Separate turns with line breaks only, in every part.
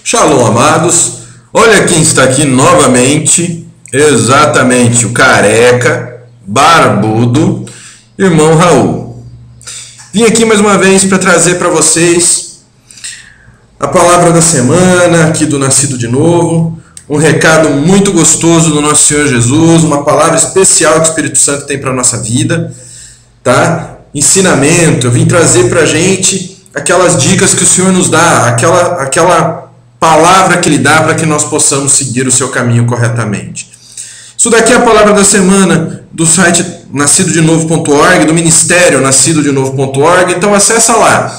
Shalom, amados. Olha quem está aqui novamente, exatamente o careca, barbudo, irmão Raul. Vim aqui mais uma vez para trazer para vocês a palavra da semana aqui do Nascido de Novo, um recado muito gostoso do nosso Senhor Jesus, uma palavra especial que o Espírito Santo tem para a nossa vida, tá? Ensinamento. Eu vim trazer para a gente aquelas dicas que o Senhor nos dá, aquela palavra que Ele dá para que nós possamos seguir o seu caminho corretamente. Isso daqui é a palavra da semana do site nascidodenovo.org, do ministério nascidodenovo.org. Então acessa lá,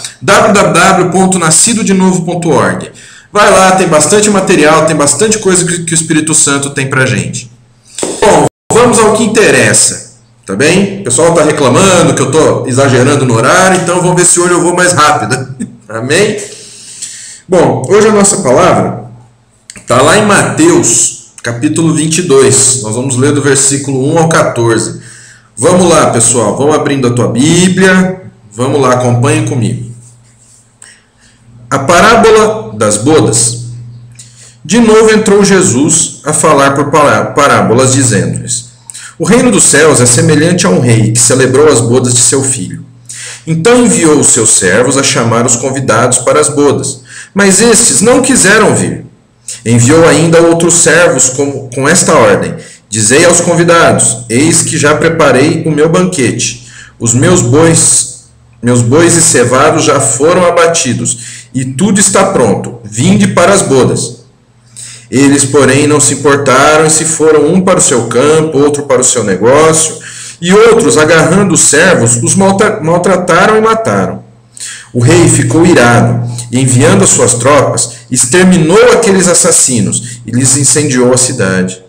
www.nascidodenovo.org. Vai lá, tem bastante material, tem bastante coisa que o Espírito Santo tem para a gente. Bom, vamos ao que interessa, tá bem? O pessoal está reclamando que eu estou exagerando no horário, então vamos ver se hoje eu vou mais rápido. Amém? Bom, hoje a nossa palavra está lá em Mateus, capítulo 22. Nós vamos ler do versículo 1 ao 14. Vamos lá, pessoal. Vamos abrindo a tua Bíblia. Vamos lá, acompanhem comigo. A parábola das bodas. De novo entrou Jesus a falar por parábolas, dizendo-lhes: O reino dos céus é semelhante a um rei que celebrou as bodas de seu filho. Então enviou os seus servos a chamar os convidados para as bodas, mas estes não quiseram vir. Enviou ainda outros servos com esta ordem: Dizei aos convidados: Eis que já preparei o meu banquete. Os meus bois e cevados já foram abatidos, e tudo está pronto. Vinde para as bodas. Eles, porém, não se importaram e se foram, um para o seu campo, outro para o seu negócio, e outros, agarrando os servos, os maltrataram e mataram. O rei ficou irado, e enviando as suas tropas, exterminou aqueles assassinos e lhes incendiou a cidade.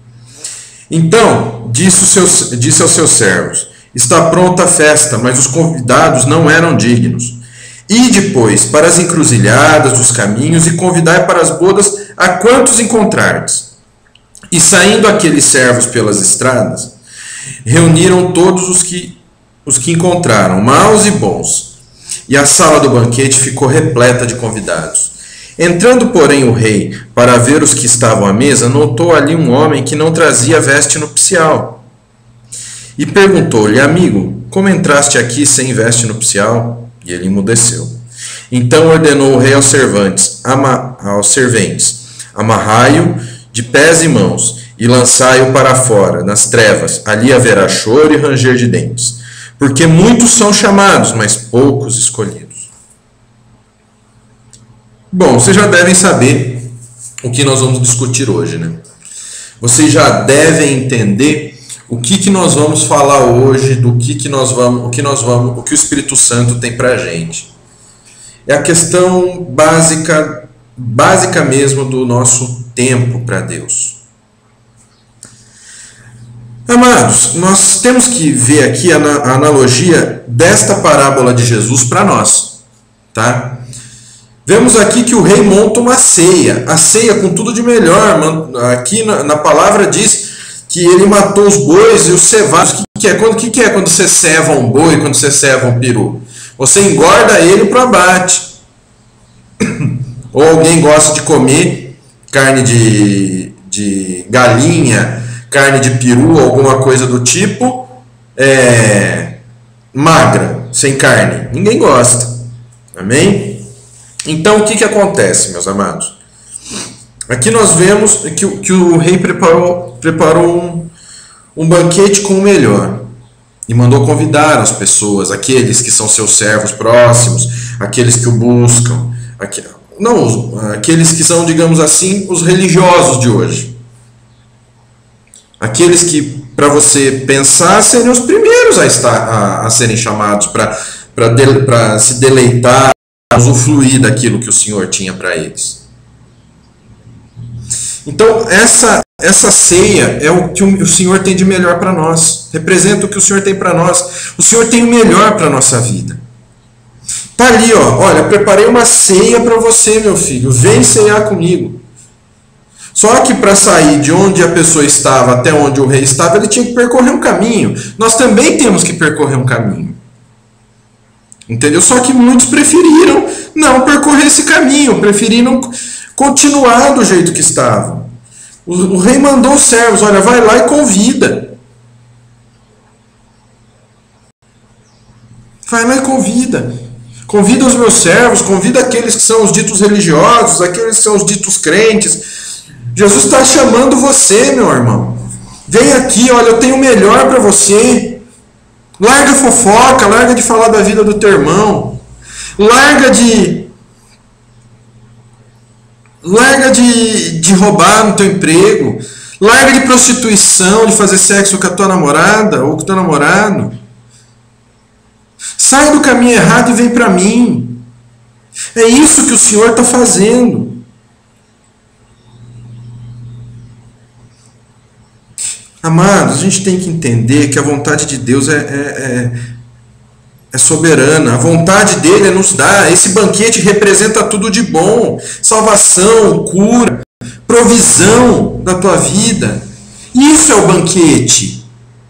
Então disse aos seus servos: Está pronta a festa, mas os convidados não eram dignos. Ide, pois, para as encruzilhadas dos caminhos e convidai para as bodas a quantos encontrardes. E saindo aqueles servos pelas estradas, reuniram todos os que encontraram, maus e bons. E a sala do banquete ficou repleta de convidados. Entrando, porém, o rei para ver os que estavam à mesa, notou ali um homem que não trazia veste nupcial. E perguntou-lhe: Amigo, como entraste aqui sem veste nupcial? E ele emudeceu. Então ordenou o rei aos serventes: Amarrai-o de pés e mãos, e lançai-o para fora, nas trevas. Ali haverá choro e ranger de dentes. Porque muitos são chamados, mas poucos escolhidos. Bom, vocês já devem saber o que nós vamos discutir hoje, né? Vocês já devem entender o que nós vamos falar hoje, o que o Espírito Santo tem pra gente. É a questão básica mesmo do nosso tempo para Deus. Amados, nós temos que ver aqui a analogia desta parábola de Jesus para nós, tá? Vemos aqui que o rei monta uma ceia, a ceia com tudo de melhor. Aqui na palavra diz que ele matou os bois e os cevados. O que é quando você ceva um boi, quando você ceva um peru? Você engorda ele para abate. Ou alguém gosta de comer carne de galinha, carne de peru, alguma coisa do tipo, magra, sem carne. Ninguém gosta. Amém? Então o que acontece, meus amados? Aqui nós vemos que o rei preparou um banquete com o melhor. E mandou convidar as pessoas, aqueles que são seus servos próximos, aqueles que o buscam, aqueles que são, digamos assim, os religiosos de hoje. Aqueles que, para você pensar, seriam os primeiros a serem chamados para se deleitar, usufruir daquilo que o Senhor tinha para eles. Então, essa ceia é o que o Senhor tem de melhor para nós. Representa o que o Senhor tem para nós. O Senhor tem o melhor para a nossa vida. Está ali, ó. Olha, preparei uma ceia para você, meu filho. Vem ceiar comigo. Só que para sair de onde a pessoa estava até onde o rei estava, ele tinha que percorrer um caminho. Nós também temos que percorrer um caminho. Entendeu? Só que muitos preferiram não percorrer esse caminho, preferiram continuar do jeito que estavam. O rei mandou os servos, olha, vai lá e convida. Vai lá e convida. Convida os meus servos, convida aqueles que são os ditos religiosos, aqueles que são os ditos crentes. Jesus está chamando você, meu irmão. Vem aqui, olha, eu tenho o melhor para você. Larga a fofoca, larga de falar da vida do teu irmão. Larga de roubar no teu emprego. Larga de prostituição, de fazer sexo com a tua namorada ou com o teu namorado. Sai do caminho errado e vem para mim. É isso que o Senhor está fazendo. Amados, a gente tem que entender que a vontade de Deus é soberana. A vontade dele é nos dar. Esse banquete representa tudo de bom. Salvação, cura, provisão da tua vida. Isso é o banquete.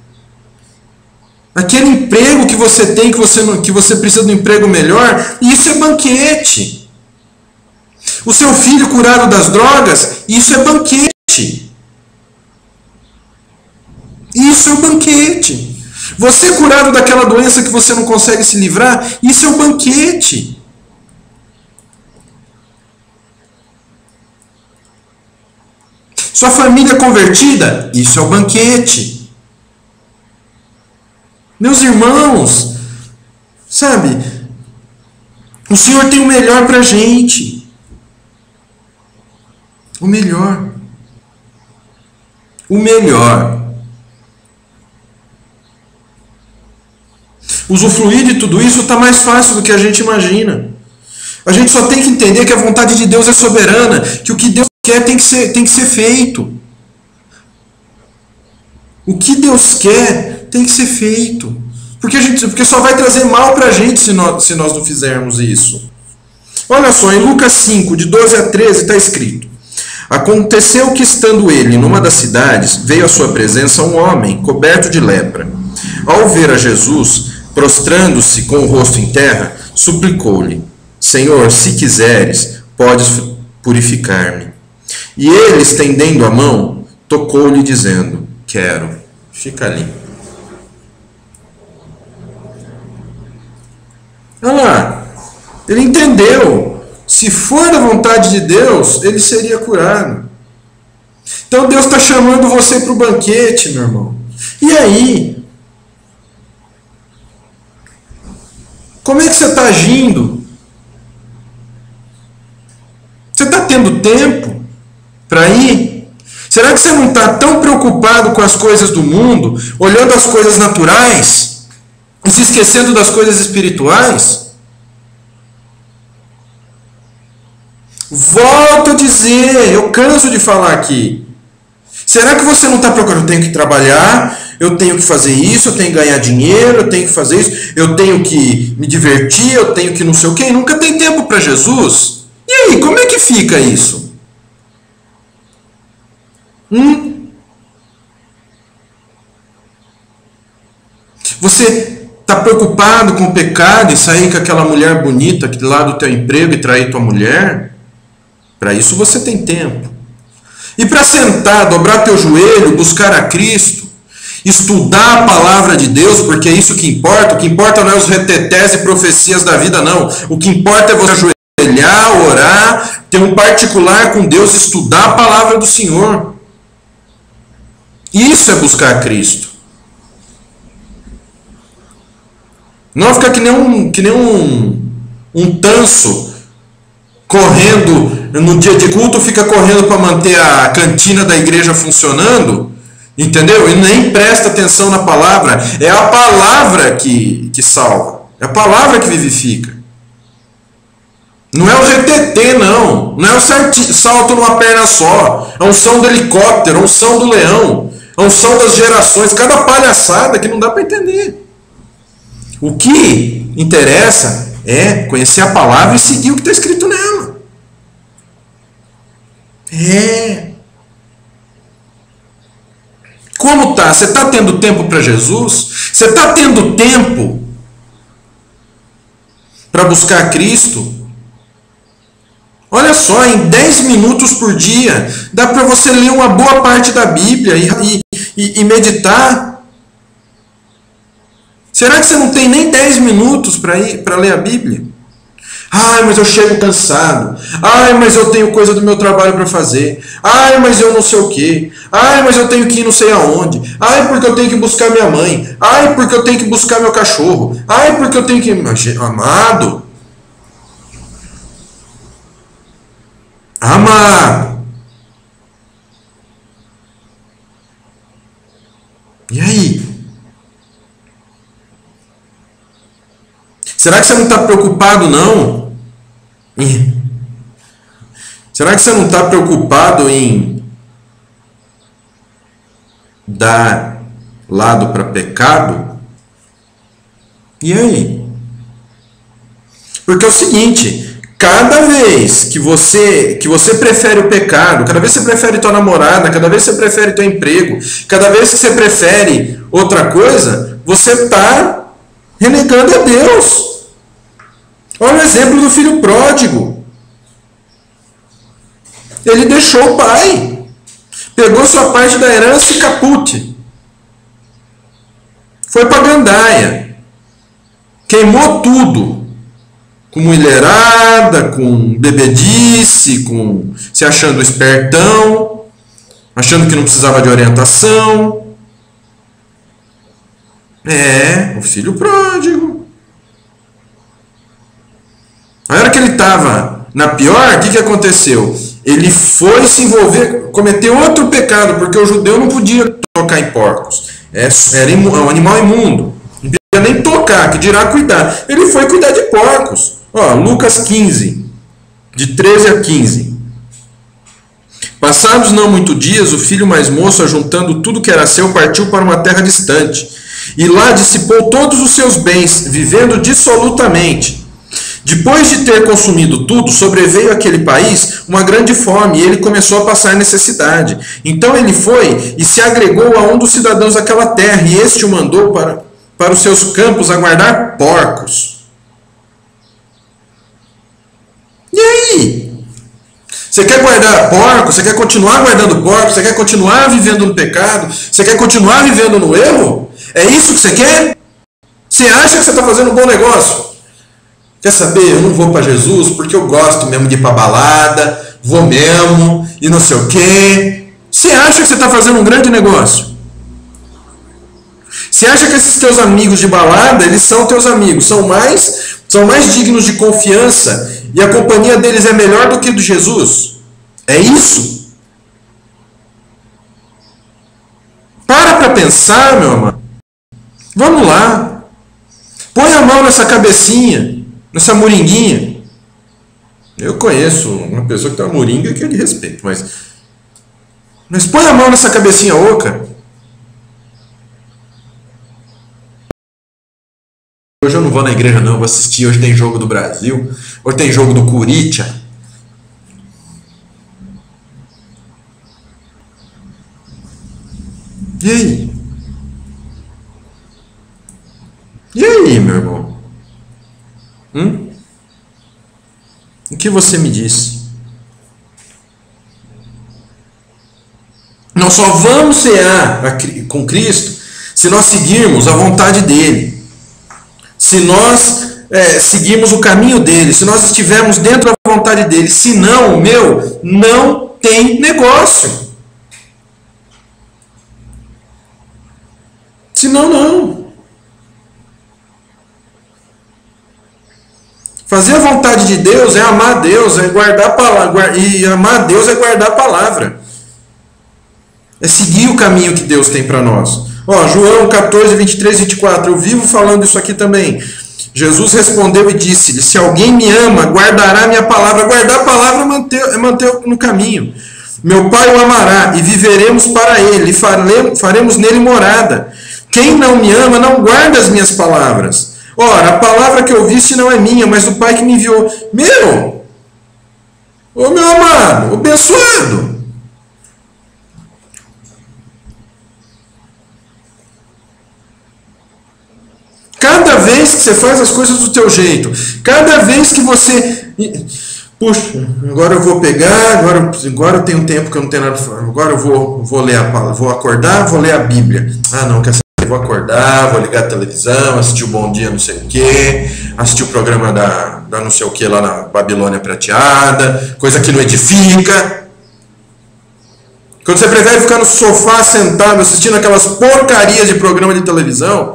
Aquele emprego que você tem, que você precisa de um emprego melhor, isso é banquete. O seu filho curado das drogas, isso é banquete. Isso é o banquete. Você curado daquela doença que você não consegue se livrar, isso é o banquete. Sua família convertida, isso é o banquete. Meus irmãos, sabe, o Senhor tem o melhor para a gente. O melhor. O melhor. Usufruir de tudo isso está mais fácil do que a gente imagina. A gente só tem que entender que a vontade de Deus é soberana, que o que Deus quer tem que ser feito. O que Deus quer tem que ser feito. Porque só vai trazer mal para a gente se nós não fizermos isso. Olha só, em Lucas 5, de 12 a 13, está escrito: Aconteceu que, estando ele numa das cidades, veio à sua presença um homem coberto de lepra. Ao ver a Jesus, prostrando-se com o rosto em terra, suplicou-lhe: Senhor, se quiseres, podes purificar-me. E ele, estendendo a mão, tocou-lhe, dizendo: Quero, fica limpo. Olha lá, ele entendeu. Se for da vontade de Deus, ele seria curado. Então Deus está chamando você para o banquete, meu irmão. E aí? Como é que você está agindo? Você está tendo tempo para ir? Será que você não está tão preocupado com as coisas do mundo, olhando as coisas naturais e se esquecendo das coisas espirituais? Volto a dizer, eu canso de falar aqui. Será que você não está procurando? Eu tenho que trabalhar, eu tenho que fazer isso, eu tenho que ganhar dinheiro, eu tenho que fazer isso, eu tenho que me divertir, eu tenho que não sei o quê, e nunca tem tempo para Jesus? E aí, como é que fica isso? Você está preocupado com o pecado e sair com aquela mulher bonita aqui lá do teu emprego e trair tua mulher? Para isso você tem tempo. E para sentar, dobrar teu joelho, buscar a Cristo, estudar a palavra de Deus, porque é isso que importa. O que importa não é os retetés e profecias da vida, não. O que importa é você ajoelhar, orar, ter um particular com Deus, estudar a palavra do Senhor. Isso é buscar a Cristo. Não ficar que nem um tanso correndo no dia de culto, fica correndo para manter a cantina da igreja funcionando, entendeu? E nem presta atenção na palavra. É a palavra que salva, é a palavra que vivifica. Não é o retetê, não é o salto numa perna só, a unção do helicóptero, a unção do leão, a unção das gerações, cada palhaçada que não dá para entender. O que interessa é conhecer a palavra e seguir o que está escrito nela. Como tá? Você está tendo tempo para Jesus? Você está tendo tempo para buscar Cristo? Olha só, em 10 minutos por dia, dá para você ler uma boa parte da Bíblia e meditar. Será que você não tem nem 10 minutos para ler a Bíblia? Ai, mas eu chego cansado. Ai, mas eu tenho coisa do meu trabalho para fazer. Ai, mas eu não sei o quê. Ai, mas eu tenho que ir não sei aonde. Ai, porque eu tenho que buscar minha mãe. Ai, porque eu tenho que buscar meu cachorro. Ai, porque eu tenho que... Amado. Amado. E aí? Será que você não está preocupado, não? Será que você não está preocupado em dar lado para pecado? E aí? Porque é o seguinte, cada vez que você prefere o pecado, cada vez que você prefere tua namorada, cada vez que você prefere teu emprego, cada vez que você prefere outra coisa, você está renegando a Deus. Olha o exemplo do filho pródigo. Ele deixou o pai, pegou sua parte da herança e capute. Foi para gandaia, queimou tudo, com mulherada, com bebedice, com se achando espertão, achando que não precisava de orientação. O filho pródigo. Na hora que ele estava na pior, o que aconteceu? Ele foi se envolver, cometeu outro pecado, porque o judeu não podia tocar em porcos. Era um animal imundo. Não podia nem tocar, que dirá cuidar. Ele foi cuidar de porcos. Lucas 15, de 13 a 15. Passados não muito dias, o filho mais moço, ajuntando tudo que era seu, partiu para uma terra distante. E lá dissipou todos os seus bens, vivendo dissolutamente. Depois de ter consumido tudo, sobreveio àquele país uma grande fome e ele começou a passar necessidade. Então ele foi e se agregou a um dos cidadãos daquela terra, e este o mandou para os seus campos a guardar porcos. E aí? Você quer guardar porcos? Você quer continuar guardando porcos? Você quer continuar vivendo no pecado? Você quer continuar vivendo no erro? É isso que você quer? Você acha que você está fazendo um bom negócio? Quer saber? Eu não vou para Jesus porque eu gosto mesmo de ir para balada, vou mesmo e não sei o quê. Você acha que você está fazendo um grande negócio? Você acha que esses teus amigos de balada, eles são teus amigos, são mais dignos de confiança e a companhia deles é melhor do que a de Jesus? É isso? Para pensar, meu amado. Vamos lá. Põe a mão nessa cabecinha, nessa moringuinha. Eu conheço uma pessoa que tem uma moringa que é de respeito, mas põe a mão nessa cabecinha oca. Hoje eu não vou na igreja não, vou assistir, hoje tem jogo do Brasil, hoje tem jogo do Corinthians. E aí? E aí, meu irmão? O que você me diz? Nós só vamos cear com Cristo se nós seguirmos a vontade dele. Se nós seguirmos o caminho dele, se nós estivermos dentro da vontade dele. Se não, não tem negócio. Se não. Fazer a vontade de Deus é amar a Deus, é guardar a palavra. E amar a Deus é guardar a palavra. É seguir o caminho que Deus tem para nós. João 14, 23 e 24. Eu vivo falando isso aqui também. Jesus respondeu e disse-lhe: se alguém me ama, guardará minha palavra. Guardar a palavra é manter no caminho. Meu Pai o amará e viveremos para ele, e faremos nele morada. Quem não me ama não guarda as minhas palavras. Ora, a palavra que ouviste não é minha, mas do Pai que me enviou. Meu amado, abençoado. Cada vez que você faz as coisas do teu jeito, cada vez que você puxa, agora eu vou pegar, agora eu tenho um tempo que eu não tenho nada para fazer, agora eu vou ler a palavra, vou acordar, vou ler a Bíblia. Ah, não, quer saber? Vou acordar, vou ligar a televisão, assistir o Bom Dia não sei o quê, assistir o programa da não sei o quê lá na Babilônia Prateada, coisa que não edifica. Quando você prefere ficar no sofá sentado assistindo aquelas porcarias de programa de televisão,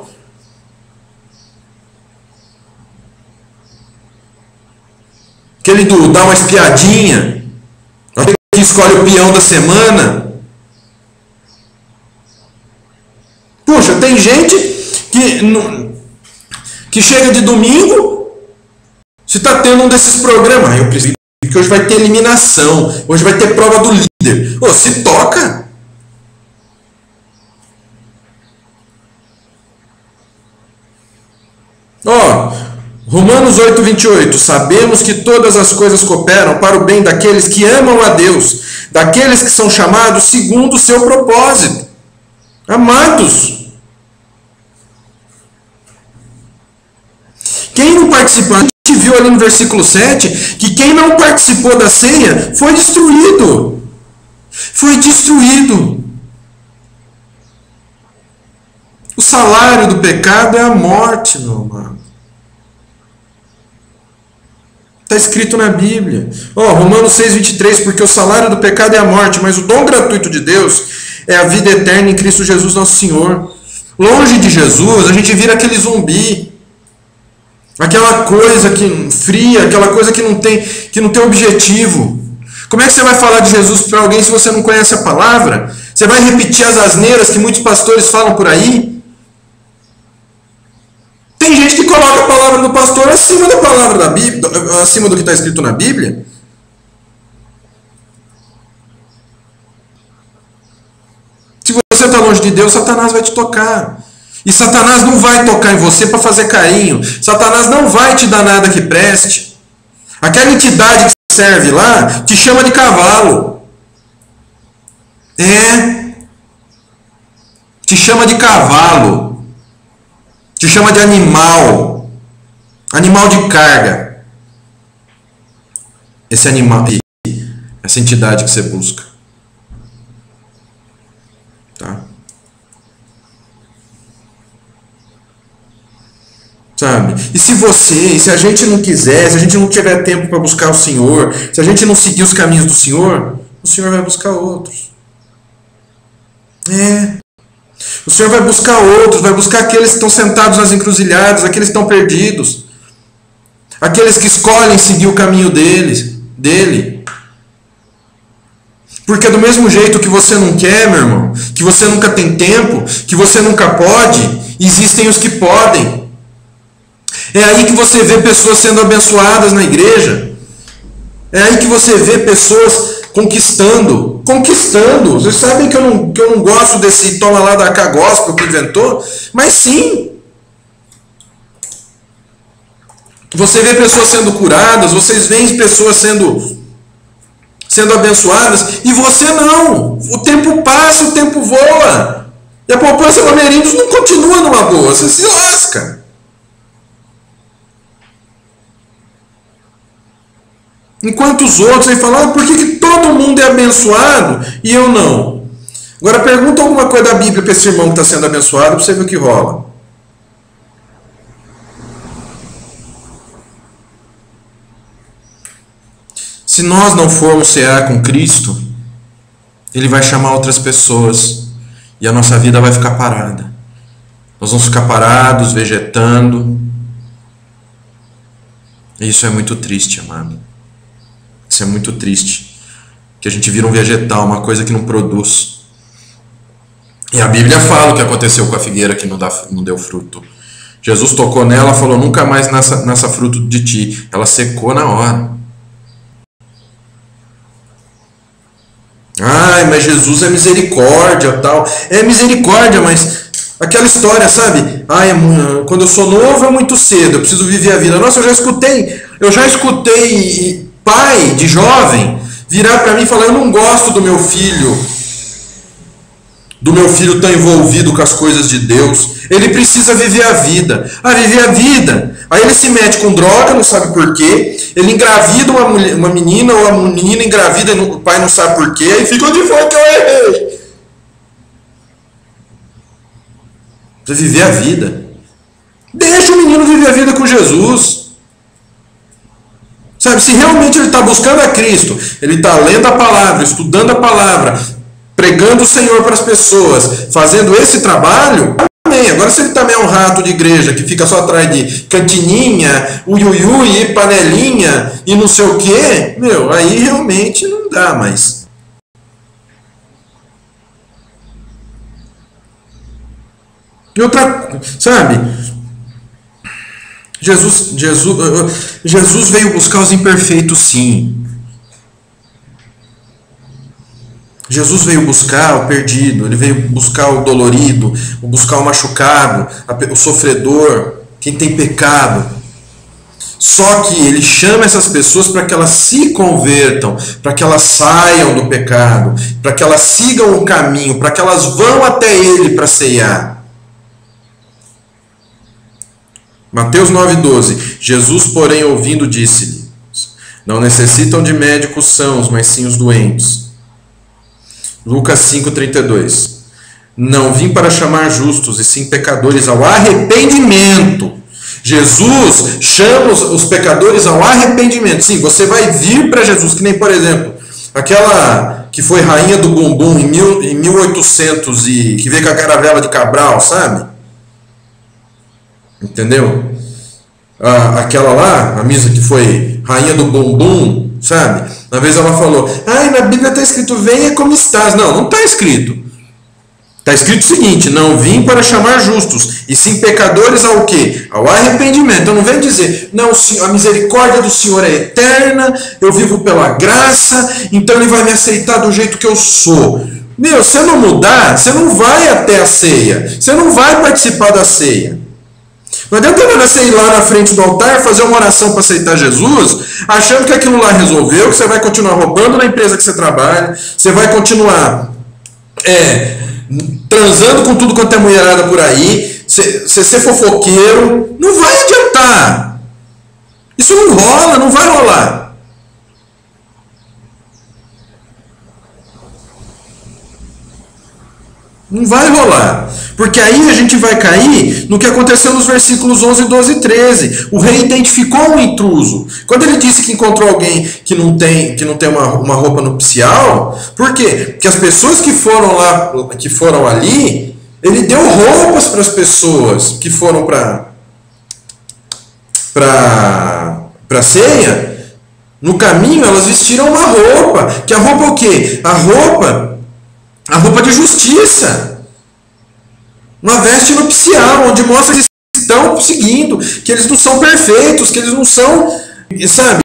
aquele do dar uma espiadinha, aquele que escolhe o peão da semana. Puxa, tem gente que chega de domingo, se está tendo um desses programas, eu preciso que hoje vai ter eliminação, hoje vai ter prova do líder. Ô, se toca. Ó, Romanos 8:28, sabemos que todas as coisas cooperam para o bem daqueles que amam a Deus, daqueles que são chamados segundo o seu propósito. Amados, quem não participou, a gente viu ali no versículo 7, que quem não participou da ceia foi destruído. Foi destruído. O salário do pecado é a morte, meu amado. Está escrito na Bíblia. Romanos 6:23, porque o salário do pecado é a morte, mas o dom gratuito de Deus é a vida eterna em Cristo Jesus nosso Senhor. Longe de Jesus, a gente vira aquele zumbi. Aquela coisa que fria, aquela coisa que não tem objetivo. Como é que você vai falar de Jesus para alguém se você não conhece a palavra? Você vai repetir as asneiras que muitos pastores falam por aí? Tem gente que coloca a palavra do pastor acima da palavra da Bíblia, acima do que está escrito na Bíblia. Se você está longe de Deus, Satanás vai te tocar. E Satanás não vai tocar em você para fazer carinho. Satanás não vai te dar nada que preste. Aquela entidade que serve lá te chama de cavalo. Te chama de cavalo. Te chama de animal. Animal de carga. Esse animal, essa entidade que você busca. Tá? Sabe? E se a gente não quiser, se a gente não tiver tempo para buscar o Senhor, se a gente não seguir os caminhos do Senhor, o Senhor vai buscar outros. O Senhor vai buscar outros, vai buscar aqueles que estão sentados nas encruzilhadas, aqueles que estão perdidos, aqueles que escolhem seguir o caminho dele. Porque do mesmo jeito que você não quer, meu irmão, que você nunca tem tempo, que você nunca pode, existem os que podem. É aí que você vê pessoas sendo abençoadas na igreja. É aí que você vê pessoas conquistando. Vocês sabem que eu não gosto desse toma lá da cá gospel que inventou, mas sim. Você vê pessoas sendo curadas, vocês veem pessoas sendo abençoadas, e você não. O tempo passa, o tempo voa. E a poupança Lamerindos não continua numa boa, você se lasca. Enquanto os outros aí falam, por que todo mundo é abençoado e eu não? Agora pergunta alguma coisa da Bíblia para esse irmão que está sendo abençoado para você ver o que rola. Se nós não formos cear com Cristo, Ele vai chamar outras pessoas e a nossa vida vai ficar parada. Nós vamos ficar parados, vegetando. E isso é muito triste, amado. Isso é muito triste. Que a gente vira um vegetal, uma coisa que não produz. E a Bíblia fala o que aconteceu com a figueira que não deu fruto. Jesus tocou nela e falou, nunca mais nasça fruto de ti. Ela secou na hora. Ai, mas Jesus é misericórdia, tal. É misericórdia, mas aquela história, sabe? Ai, quando eu sou novo é muito cedo, eu preciso viver a vida. Nossa, eu já escutei pai de jovem virar para mim e falar, eu não gosto do meu filho. do meu filho tão envolvido com as coisas de Deus. Ele precisa viver a vida. Viver a vida. Aí ele se mete com droga, não sabe por quê. Ele engravida uma menina, ou a menina engravida e o pai não sabe por quê. Aí fica, onde foi que eu errei? Precisa viver a vida. Deixa o menino viver a vida com Jesus. Sabe, se realmente ele está buscando a Cristo, ele está lendo a palavra, estudando a palavra, pregando o Senhor para as pessoas, fazendo esse trabalho, amém. Agora, se ele também é um rato de igreja que fica só atrás de cantininha, uiuiui, panelinha e não sei o quê, aí realmente não dá mais. E outra, sabe, Jesus veio buscar os imperfeitos, sim. Jesus veio buscar o perdido, ele veio buscar o dolorido, buscar o machucado, o sofredor, quem tem pecado. Só que ele chama essas pessoas para que elas se convertam, para que elas saiam do pecado, para que elas sigam o caminho, para que elas vão até ele para ceiar. Mateus 9,12. Jesus, porém, ouvindo, disse-lhe: não necessitam de médicos sãos, mas sim os doentes. Lucas 5,32. Não vim para chamar justos, e sim pecadores ao arrependimento. Jesus chama os pecadores ao arrependimento. Sim, você vai vir para Jesus, que nem, por exemplo, aquela que foi rainha do bumbum em 1800 e que veio com a caravela de Cabral, sabe? Entendeu? Aquela lá, a missa que foi rainha do bumbum, sabe? Uma vez ela falou, na Bíblia está escrito, venha como estás. Não está escrito. Está escrito o seguinte, não vim para chamar justos, e sim pecadores ao quê? Ao arrependimento. Então não vem dizer, não, a misericórdia do Senhor é eterna, eu vivo pela graça, então ele vai me aceitar do jeito que eu sou. Se eu não mudar, você não vai até a ceia, você não vai participar da ceia. Não adianta você ir lá na frente do altar, fazer uma oração para aceitar Jesus, achando que aquilo lá resolveu, que você vai continuar roubando na empresa que você trabalha, você vai continuar transando com tudo quanto é mulherada por aí, você ser fofoqueiro, não vai adiantar. Isso não rola, não vai rolar. Não vai rolar. Porque aí a gente vai cair no que aconteceu nos versículos 11, 12 e 13. O rei identificou um intruso. Quando ele disse que encontrou alguém que não tem uma roupa nupcial, por quê? Porque as pessoas que foram ali, ele deu roupas para as pessoas que foram para a ceia. No caminho elas vestiram uma roupa. Que a roupa é o quê? A roupa de justiça. Uma veste nupcial, onde mostra que eles estão seguindo, que eles não são perfeitos, que eles não são, sabe?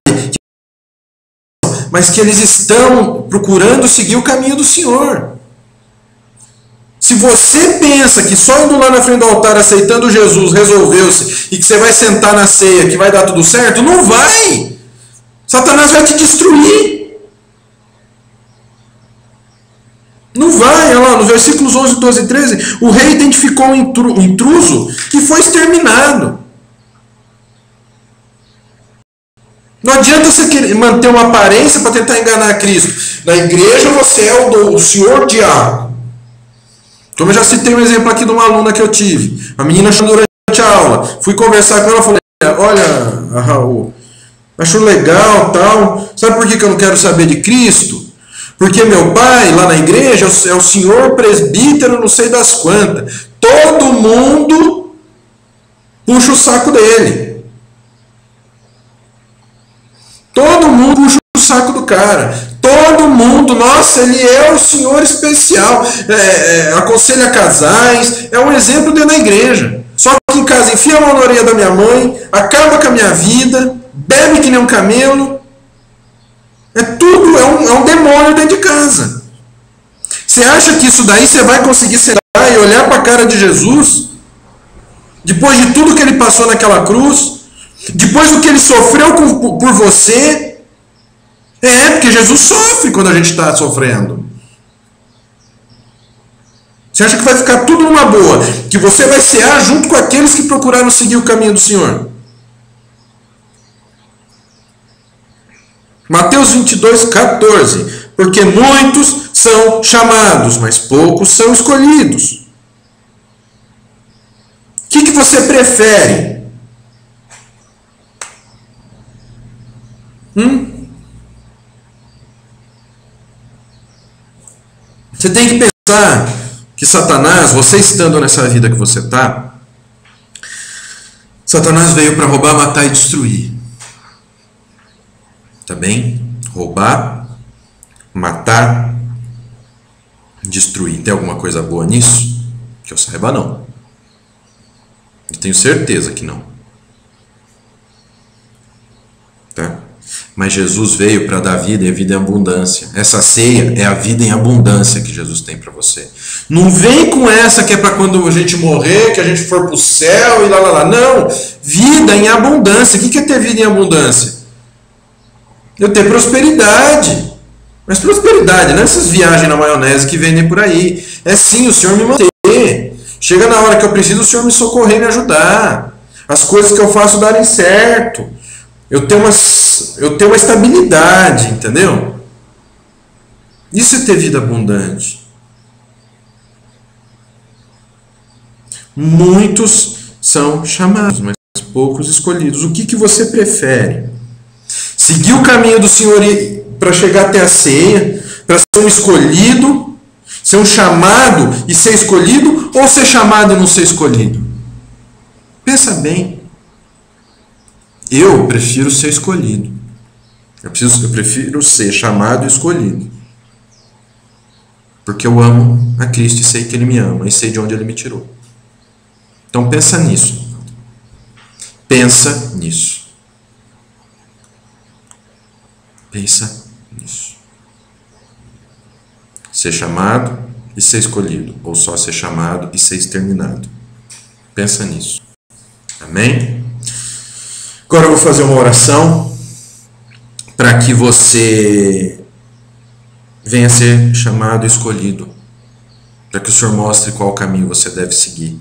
Mas que eles estão procurando seguir o caminho do Senhor. Se você pensa que só indo lá na frente do altar, aceitando Jesus, resolveu-se, e que você vai sentar na ceia, que vai dar tudo certo, não vai! Satanás vai te destruir. Não vai, olha lá, nos versículos 11, 12 e 13, o rei identificou um intruso que foi exterminado. Não adianta você querer manter uma aparência para tentar enganar Cristo. Na igreja você é o senhor diabo. Como eu já citei um exemplo aqui de uma aluna que eu tive. A menina achou durante a aula. Fui conversar com ela e falei, olha, Raul, acho legal, tal. Sabe por que eu não quero saber de Cristo? Porque meu pai, lá na igreja, é o senhor presbítero, não sei das quantas. Todo mundo puxa o saco dele. Todo mundo puxa o saco do cara. Todo mundo, nossa, ele é o senhor especial. Aconselha casais, é um exemplo dentro da igreja. Só que em casa enfia a mão na orelha da minha mãe, acaba com a minha vida, bebe que nem um camelo. É um demônio dentro de casa. Você acha que isso daí você vai conseguir sentar e olhar para a cara de Jesus? Depois de tudo que ele passou naquela cruz? Depois do que ele sofreu por você? Porque Jesus sofre quando a gente está sofrendo. Você acha que vai ficar tudo numa boa? Que você vai cear junto com aqueles que procuraram seguir o caminho do Senhor? Mateus 22, 14. Porque muitos são chamados, mas poucos são escolhidos. O que você prefere? Você tem que pensar que Satanás, você estando nessa vida que você está, Satanás veio para roubar, matar e destruir. Tá bem? Roubar, matar, destruir. Tem alguma coisa boa nisso? Que eu saiba, não. Eu tenho certeza que não. Tá? Mas Jesus veio para dar vida e a vida em abundância. Essa ceia é a vida em abundância que Jesus tem para você. Não vem com essa que é para quando a gente morrer, que a gente for para o céu e lá, lá, lá. Não! Vida em abundância. O que é ter vida em abundância? Eu ter prosperidade. Mas prosperidade, não é essas viagens na maionese que vendem por aí. É sim, o Senhor me manter. Chega na hora que eu preciso, o Senhor me socorrer e me ajudar. As coisas que eu faço darem certo. Eu tenho uma estabilidade, entendeu? Isso é ter vida abundante. Muitos são chamados, mas poucos escolhidos. O que você prefere? Seguir o caminho do Senhor para chegar até a ceia, para ser um escolhido, ser um chamado e ser escolhido, ou ser chamado e não ser escolhido? Pensa bem. Eu prefiro ser escolhido. Eu prefiro ser chamado e escolhido. Porque eu amo a Cristo e sei que Ele me ama e sei de onde Ele me tirou. Então pensa nisso. Pensa nisso. Pensa nisso. Ser chamado e ser escolhido, ou só ser chamado e ser exterminado. Pensa nisso. Amém? Agora eu vou fazer uma oração para que você venha a ser chamado e escolhido, para que o Senhor mostre qual caminho você deve seguir.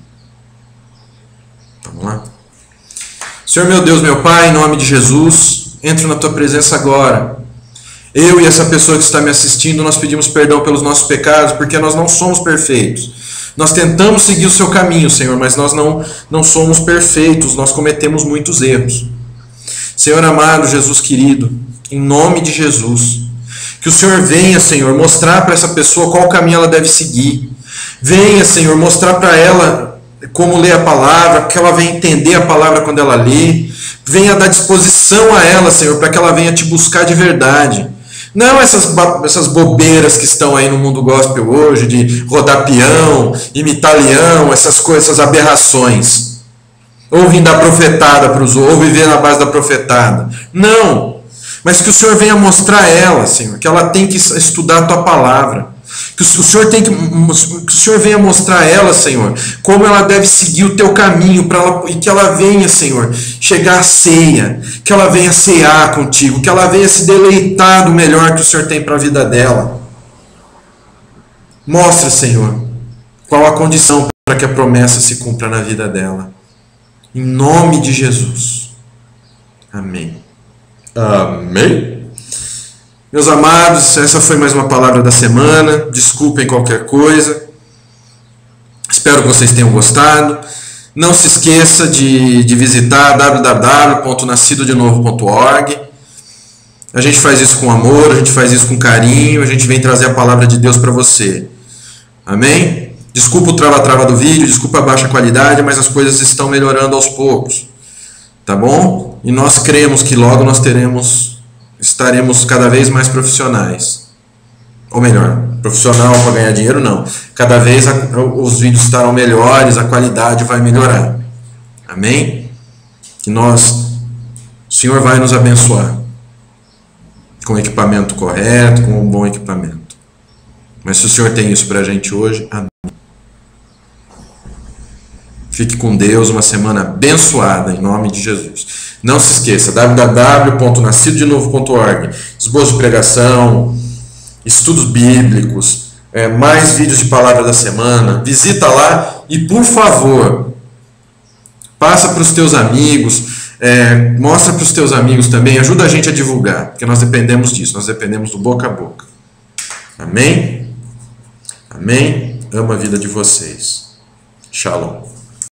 Vamos lá? Senhor meu Deus, meu Pai, em nome de Jesus, entro na Tua presença agora. Eu e essa pessoa que está me assistindo, nós pedimos perdão pelos nossos pecados, porque nós não somos perfeitos. Nós tentamos seguir o Seu caminho, Senhor, mas nós não somos perfeitos, nós cometemos muitos erros. Senhor amado, Jesus querido, em nome de Jesus, que o Senhor venha, Senhor, mostrar para essa pessoa qual caminho ela deve seguir. Venha, Senhor, mostrar para ela como ler a palavra, que ela venha entender a palavra quando ela lê. Venha dar disposição a ela, Senhor, para que ela venha te buscar de verdade. Não essas bobeiras que estão aí no mundo gospel hoje, de rodar peão, imitar leão, essas coisas, essas aberrações. Ou vir dar profetada para os outros, ou viver na base da profetada. Não! Mas que o Senhor venha mostrar a ela, Senhor, que ela tem que estudar a Tua palavra. Que o Senhor venha mostrar a ela, Senhor, como ela deve seguir o Teu caminho, e que ela venha, Senhor, chegar à ceia, que ela venha cear contigo, que ela venha se deleitar do melhor que o Senhor tem para a vida dela. Mostra, Senhor, qual a condição para que a promessa se cumpra na vida dela. Em nome de Jesus. Amém. Amém. Meus amados, essa foi mais uma palavra da semana. Desculpem qualquer coisa. Espero que vocês tenham gostado. Não se esqueça de visitar www.nascidodenovo.org. A gente faz isso com amor, a gente faz isso com carinho, a gente vem trazer a palavra de Deus para você. Amém? Desculpa o trava-trava do vídeo, desculpa a baixa qualidade, mas as coisas estão melhorando aos poucos. Tá bom? E nós cremos que logo nós estaremos cada vez mais profissionais. Ou melhor, profissional para ganhar dinheiro não. Cada vez os vídeos estarão melhores, a qualidade vai melhorar. Amém? Que o Senhor vai nos abençoar com o equipamento correto, com um bom equipamento. Mas se o Senhor tem isso para a gente hoje, amém. Fique com Deus, uma semana abençoada, em nome de Jesus. Não se esqueça, www.nascidodenovo.org. Esboço de pregação, estudos bíblicos, mais vídeos de palavra da semana. Visita lá e, por favor, passa para os teus amigos, mostra para os teus amigos também, ajuda a gente a divulgar, porque nós dependemos disso, nós dependemos do boca a boca. Amém? Amém? Amo a vida de vocês. Shalom.